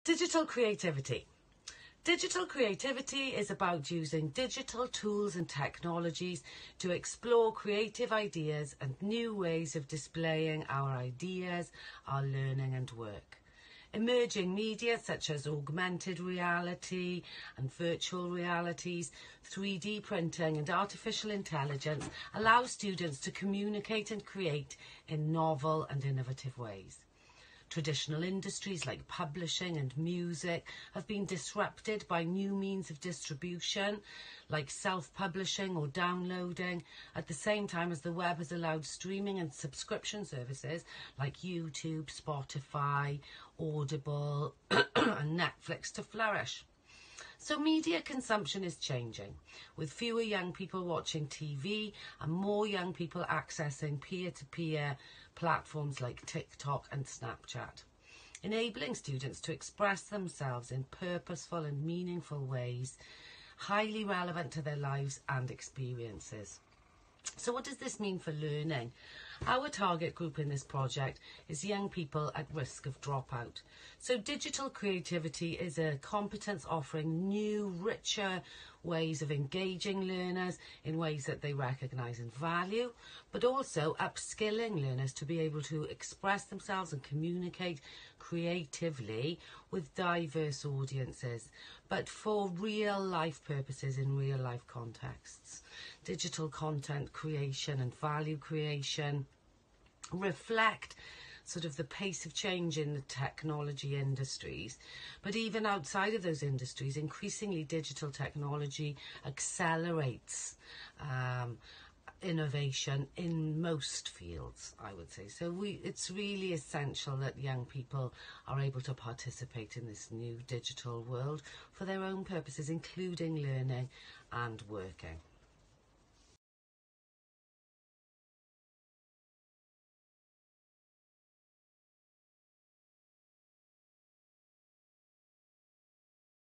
Digital creativity. Digital creativity is about using digital tools and technologies to explore creative ideas and new ways of displaying our ideas, our learning and work. Emerging media such as augmented reality and virtual realities, 3D printing and artificial intelligence allow students to communicate and create in novel and innovative ways. Traditional industries like publishing and music have been disrupted by new means of distribution, like self-publishing or downloading, at the same time as the web has allowed streaming and subscription services like YouTube, Spotify, Audible and Netflix to flourish. So media consumption is changing, with fewer young people watching TV and more young people accessing peer-to-peer platforms like TikTok and Snapchat, enabling students to express themselves in purposeful and meaningful ways, highly relevant to their lives and experiences. So what does this mean for learning? Our target group in this project is young people at risk of dropout. So digital creativity is a competence offering new, richer ways of engaging learners in ways that they recognise and value, but also upskilling learners to be able to express themselves and communicate creatively with diverse audiences, but for real life purposes in real life contexts. Digital content creation and value creation reflect sort of the pace of change in the technology industries, but even outside of those industries, increasingly digital technology accelerates innovation in most fields, I would say. So it's really essential that young people are able to participate in this new digital world for their own purposes, including learning and working.